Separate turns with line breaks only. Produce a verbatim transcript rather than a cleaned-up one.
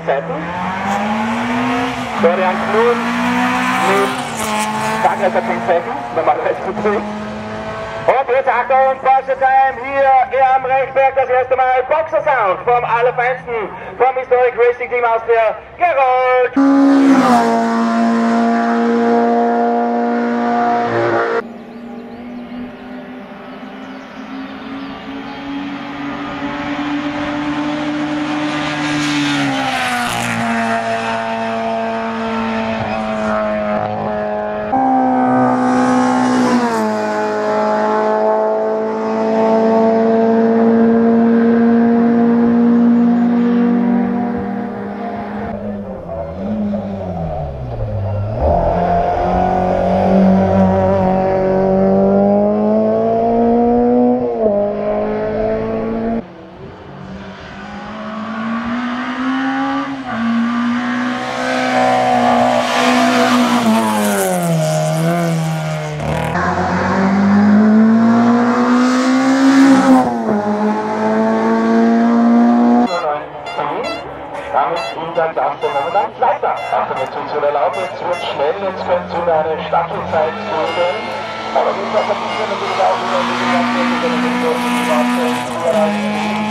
Zeiten. Florian Knun mit Fahrgräser zehn Zeiten, normalerweise zu tun. Und jetzt Achtung, Porsche Time hier am Rechberg, das erste Mal Boxer Sound vom Allerfeinsten, vom Historic Racing Team aus der Gerold. Damit sind dann Darsteller dann weiter. Achtung, jetzt uns wieder erlaubt, jetzt wird schnell, jetzt können Sie eine Staffelzeit suchen. Aber wie gesagt, das ist natürlich auch wieder, wie gesagt,